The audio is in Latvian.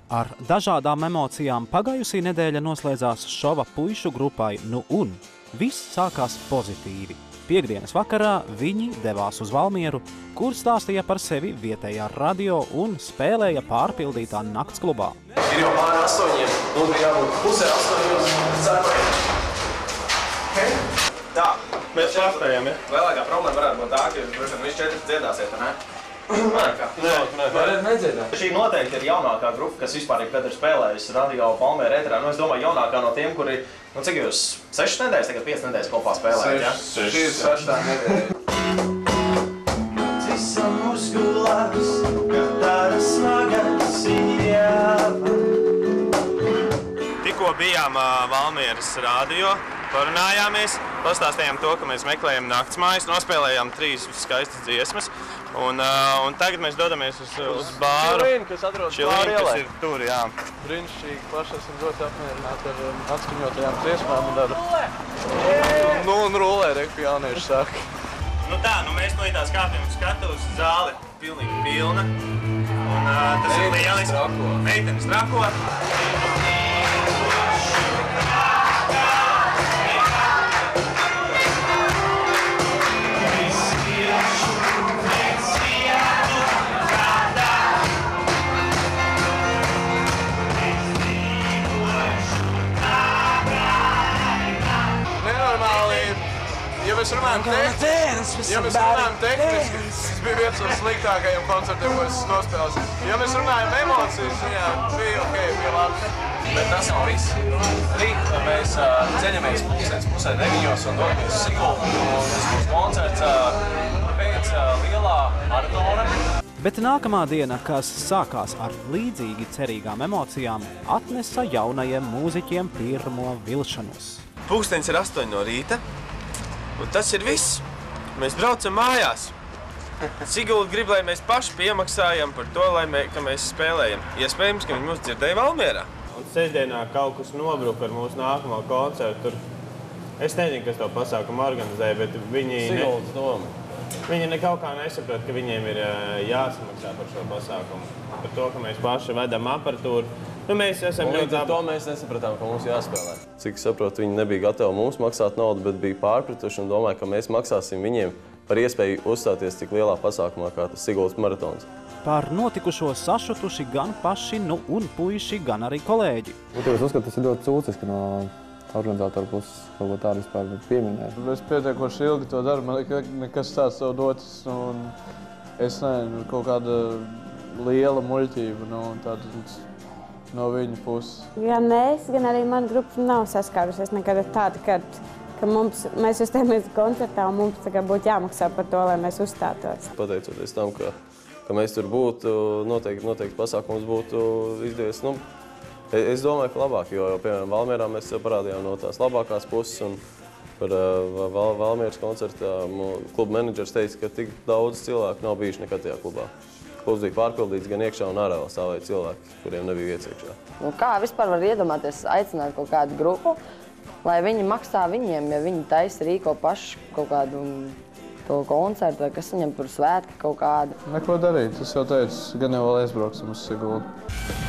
Ar dažādām emocijām pagājusī nedēļa noslēdzās šova puišu grupai Nu un. Viss sākās pozitīvi. Piektdienas vakarā viņi devās uz Valmieru, kur stāstīja par sevi vietējā radio un spēlēja pārpildītā naktsklubā. Ir jau pāri 8, un ir jābūt pusē 8 cepajiem. Okay? Tā, mēs pārspējam, ja? Lielākā problēma varētu būt tā, ka jūs droši vien visi 4 dziedāsiet, ne? Nē, nedziedāt. Šī noteikti ir jaunākā grupa, kas vispār ir kad ir spēlējusi radio Valmiera ēterā. Es domāju, jaunākā no tiem, kuri, cik jūs 6 nedēļas, tagad 5 nedēļas kopā spēlējat, ja? 6 nedēļas. Visam muskulās, kad tāda smagas jāva. Tikko bijām Valmieras radio, parunājāmies, pastāstījām to, ka mēs meklējam naktsmājas, nospēlējām 3 skaistas dziesmas. Un tagad mēs dodamies uz bāru. Čilīni, kas atrodas Čilīni, kas ir tur, jā. Brīnišķīgi, paši esam ļoti apmierināti ar atskaņotajām dziesmām un ar... Un rulē, reku jaunieši saka. Nu tā, mēs no tās kāpjam uz skatuves, zāle pilnīgi pilna. Un tas ir lieliski. Meitenes trako. Ja mēs runājam tehniski, tas bija viens no sliktākajiem koncertiem, ko es nospēlēju. Ja mēs runājam emocijas, bija ok, bija labi. Bet tas nav viss. Rīt mēs ceļamies pusē 9 un dodamies uz Siguldu. Tas būs koncerts pēc lielā maratona. Bet nākamā diena, kas sākās ar līdzīgi cerīgām emocijām, atnesa jaunajiem mūziķiem pirmo vilšanos. Pūkstens ir 8 no rīta. Un tas ir viss. Mēs braucam mājās. Sigulda grib, lai mēs paši piemaksājam par to, ka mēs spēlējam. Iespējams, ka viņi mūs dzirdēja Valmierā. Un sestdienā kaut kas nobruka ar mūsu nākamo koncertu. Es nezinu, kas to pasākumu organizēja, bet viņi... Siguldas doma. Viņi kaut kā nesaprot, ka viņiem ir jāsamaksā par šo pasākumu. Par to, ka mēs paši vedam aparatūru. Mēs esam ļoti labi. To mēs nesapratām, ka mums jāspēlē. Cik saprotu, viņi nebija gatavi mums maksāt naudu, bet bija pārpratuši un domāju, ka mēs maksāsim viņiem par iespēju uzstāties tik lielā pasākumā, kā tas Siguldas maratons. Par notikušo sašutuši gan paši Nu un puiši, gan arī kolēģi. Es uzskatu, tas ir ļoti cūciski no organizātora puses, kaut ko tādu vispār pieminēt. Es pietiekoši ilgi to daru, man nekas tāds tev dotas, un es nezinu, kaut kāda liela muļķība, no viņa puses. Gan es, gan arī mana grupa nav saskārusies nekad tāda, ka mēs uzstājamies koncertā un mums būtu jāmaksā par to, lai mēs uzstātos. Pateicoties tam, ka mēs tur būtu, noteikti pasākums būtu izdevies. Es domāju, ka labāk, jo, piemēram, Valmierā mēs parādījām no tās labākās puses. Un par Valmieras koncertā kluba menedžers teica, ka tik daudz cilvēku nav bijuši nekad tajā klubā. Klubs bija pārpildīts gan iekšā un ārā stāvēja cilvēki, kuriem nebija vietas iekšā. Kā vispār var iedomāties aicināt kaut kādu grupu, lai viņi maksā viņiem, ja viņi taisa rīko paši kaut kādu to koncertu, vai kas viņam tur svētki kaut kādu? Neko darīt, es jau teicu, gan jau vēl aizbrauksim uz Siguldu.